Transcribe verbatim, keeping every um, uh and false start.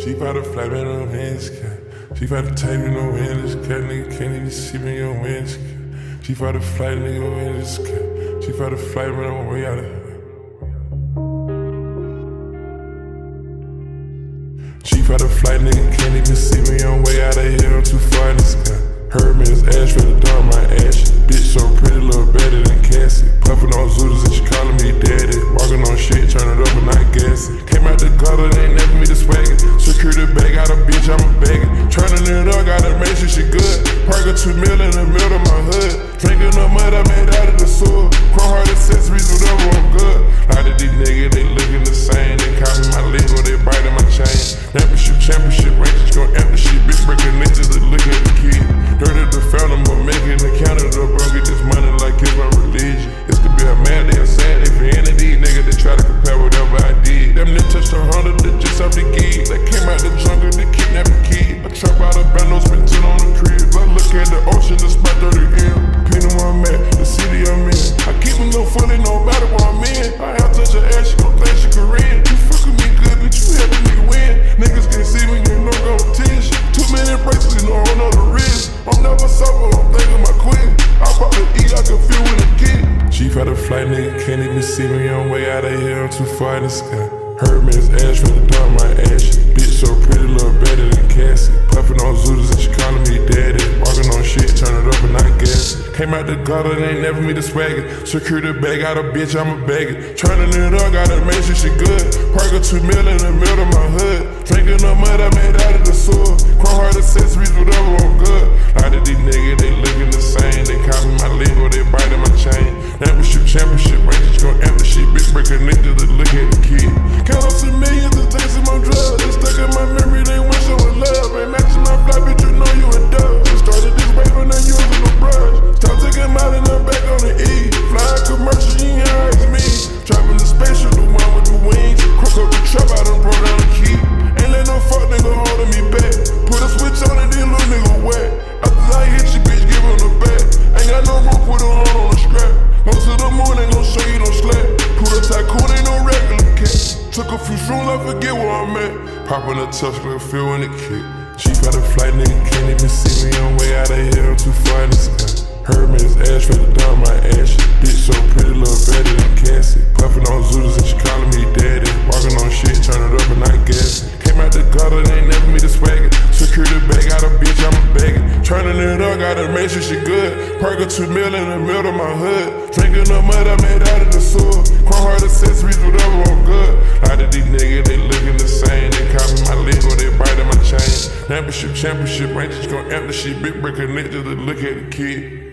She bout to fly me no winds, she bout to take me no winds, nigga can't even see me on winds. She bout to fly nigga winds, she bout to fly me no way out of here. She bout to fly nigga can't even see me on way out of here, I'm too far in the sky. Heard me as ash for the dark, my ash. Bitch so pretty, little better than Cassie. Puffin' on Zooters and she calling me daddy. Walking on shit, turn it up and not gassy. Came out the gutter, they ain't never me the swagger. Security bag, got a bitch, I'm a bagger. Turning it up, gotta make sure she good. Park a two mil in the middle of my hood. Drinking the mud I made out of the sewer. Chrome heart accessories, whatever, I'm good. A lot of these niggas, they looking the same. They copy my lingo, they biting my chain. Championship, championship, ranges gon' empty shit. Big breaking ninjas that look at the kid. Dirty the fountain, but making the counter up, bro. Get this money like it's my religion. This could be a mad day or sad day for any of these niggas that try to compare whatever I did. Them niggas touched a hundred, they just off the gig. They came out the jungle, they kidnapped the kid. I trap out of bando, spent ten on the crib. I look at the ocean, the spot thirty M. Pinning where I'm at, the city I'm in. I keep them no fully, no matter where I'm in. I have touch her ass, she gon' think she Korean. You fuck with me good, bitch, you helping me win. Niggas can't see me, ain't no competition. Too many bracelets, no on the wrist. I'm never sober, I'm thinking my queen. I probably eat, I can feel with a kid. She had a flight, nigga can't even see me on way out of here, I'm too far in the sky. Heard me as ash for the dark, my ash. Bitch so pretty, little better than Cassie. Puffin' on Zooters and she calling me daddy. Walking on shit, turn it up and not gassy. Came out the gutter, they ain't never me the swagger. Security bag, got a bitch, I'm a bagger. Turning it up, gotta make sure she good. Park a two mil in the middle of my hood. Drinking the mud I made out of the sewer. Chrome heart accessories, whatever, I'm good. A lot of these niggas, they looking the same. They copy my lingo, they biting my chain. Championship, championship, ranges gon' empty shit. Big breaker niggas that look at the kid. Count up some millions and tasting my drugs. They stuck in my memory, they wish I was love. Ain't matching my fly, bitch, you know you a dub. Just started this wave and I'm using the brush. Stop taking out and I'm back on the E. Flying commercial, you ain't here, it's me. Driving the spaceship, the one with the wings. Crook up the trap, I done broke down the key. Ain't let no fuck nigga holding me back. Put a switch on and then little nigga wet. After I hit you, bitch, give him the back. Ain't got no room, put a horn on the scrap. Go to the moon, ain't gon' show you no slack. Put a tycoon, ain't no regular cat. Took a few shrooms, I forget where I'm at. Poppin' a touch, like feel when it kick. She got a flight, nigga can't even see me on way out of here, I'm too far in the sky. Heard me as ash for the dark, my ash. Bitch so pretty, little better than Cassie. Puffin' on Zooters and she calling me daddy. Walking on shit, turn it up and not gassy. Came out the gutter, they ain't never me the swagger. Security bag, got a bitch, I'm a bagger. Turning it up, gotta make sure she good. Park a two mil in the middle of my hood. Drinking the mud I made out of the sewer. Chrome heart accessories, whatever, I'm good. A lot of these niggas, they looking the same. They copy my lingo, they biting my chain. Championship, championship, ranges gon' empty shit. Big breaker niggas that look at the kid.